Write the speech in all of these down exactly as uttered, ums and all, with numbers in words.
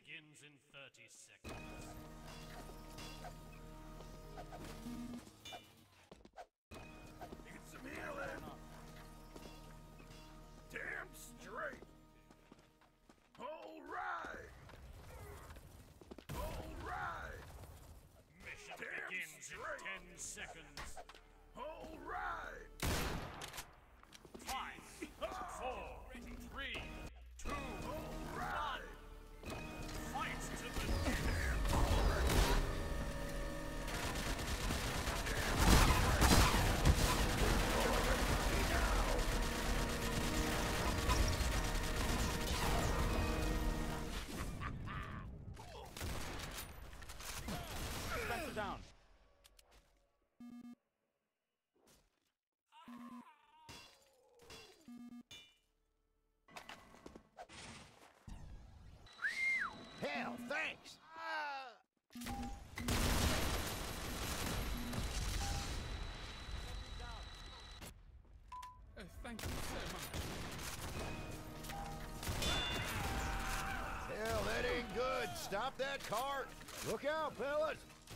begins in thirty seconds. Need some healing. Damn straight. All right. All right. Mission Damn begins straight. in ten seconds. All right. Five, four, three, two, All right. fight to the Spencer down. Hell, thanks. Uh, thank you so much. Hell, that ain't good. Stop that cart. Look out, fellas.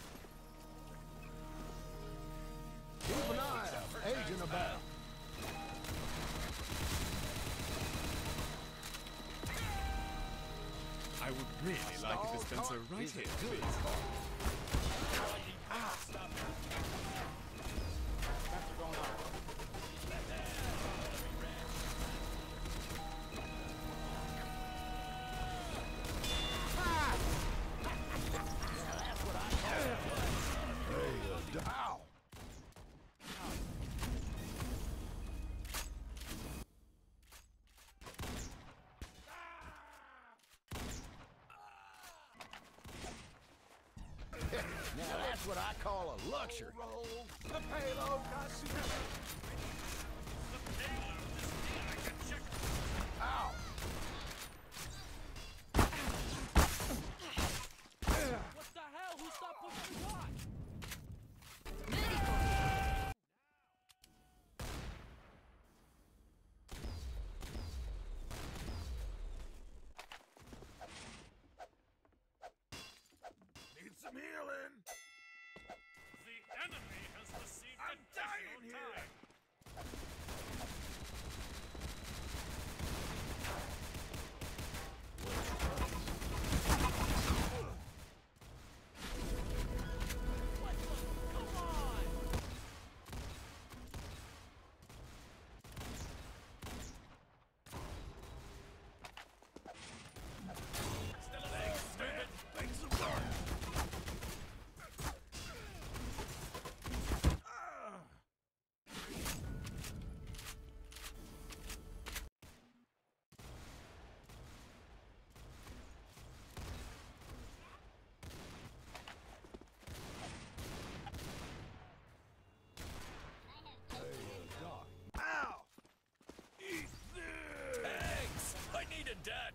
Keep an eye out. Agent about. I would really like a dispenser right Is here, it good? please. Hey, uh, ow. Now that's what I call a luxury. Roll the payload. Ow. What the hell? Who stopped pushing the clock? Need some healing. The enemy has received I'm dying additional here. time. Thanks a lot. Ow! Eat this! Thanks! I needed that!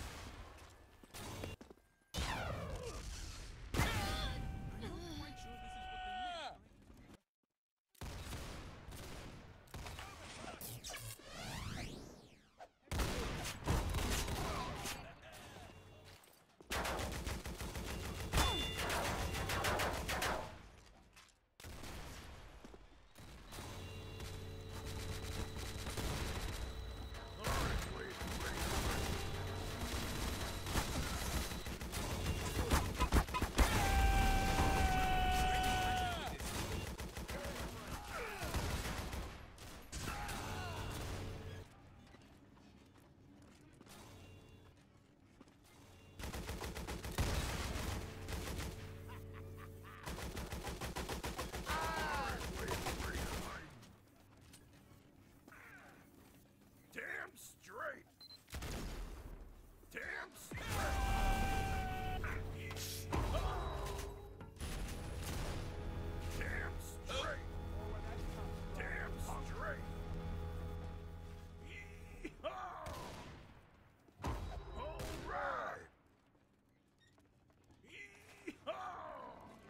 Damn straight! Damn straight! Damn straight! Damn straight! Yeehaw! All right! Yeehaw!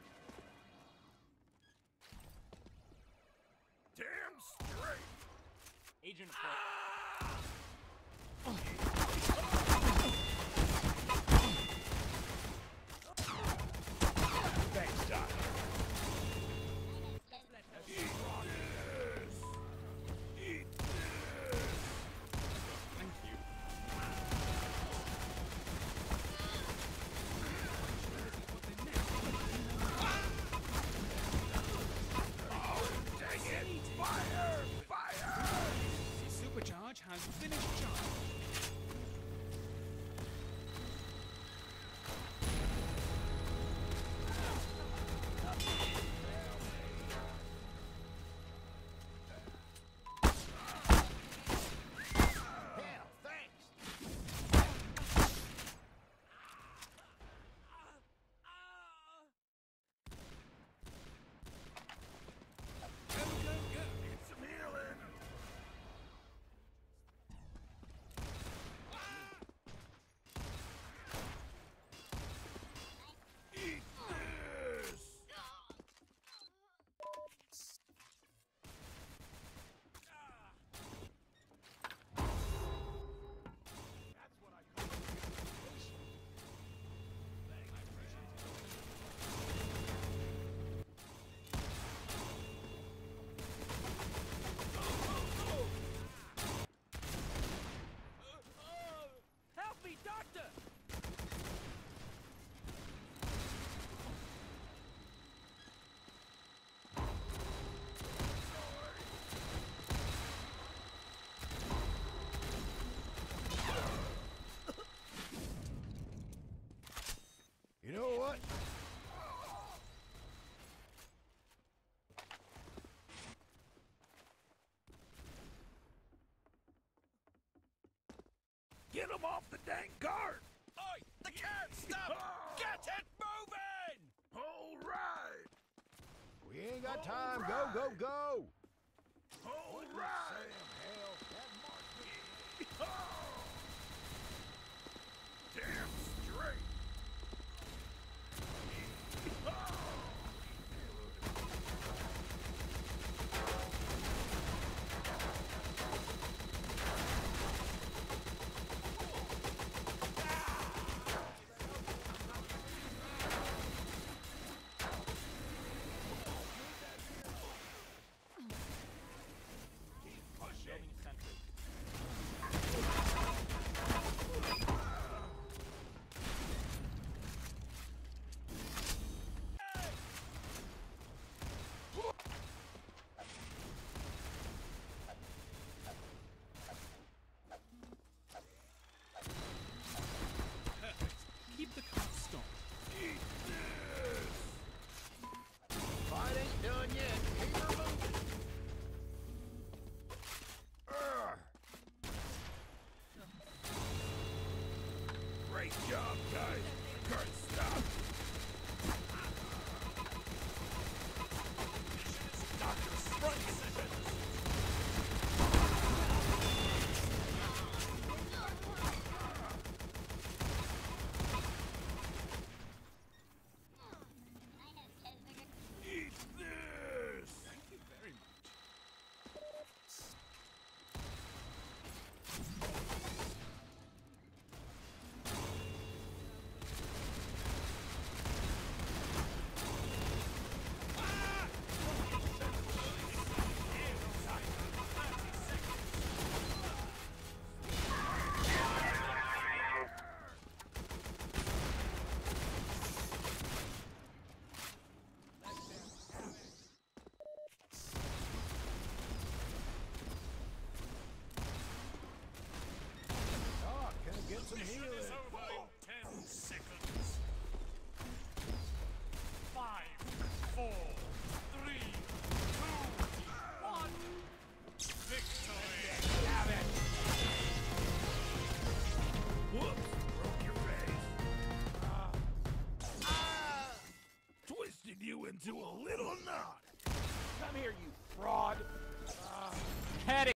Damn straight! Agent Ah! the dang cart! Oi! The cart! Stop! Get it moving! All right! We ain't got time. Go, go, go! All right! Damn straight! Building sentry. Perfect. Keep the cart stopped. Eat this! Fight ain't done yet. Keep her moving. Urgh. Great job, guys! Cart stopped! Doctor Sprite sessions! Eat this! Thank you very much. Doc, can I get some Mission healing? is over in ten seconds. Five, four, three, two, one. Victory! Whoops! Broke your face! Twisted you into a little knot! Come here, you fraud. Head